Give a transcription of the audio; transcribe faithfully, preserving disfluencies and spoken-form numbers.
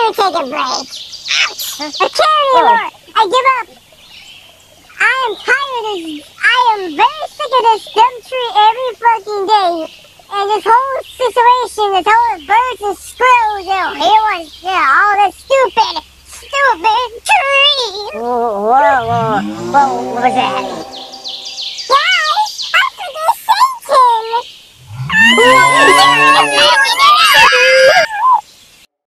to take a break. Ouch! I can't anymore. I give up. I am tired of this. I am very sick of this dumb tree every fucking day. And this whole situation, this whole birds and squirrels, you know, it was, you know, all this stupid, stupid tree. Whoa, whoa, whoa. Whoa, what was that? Guys, after this Satan.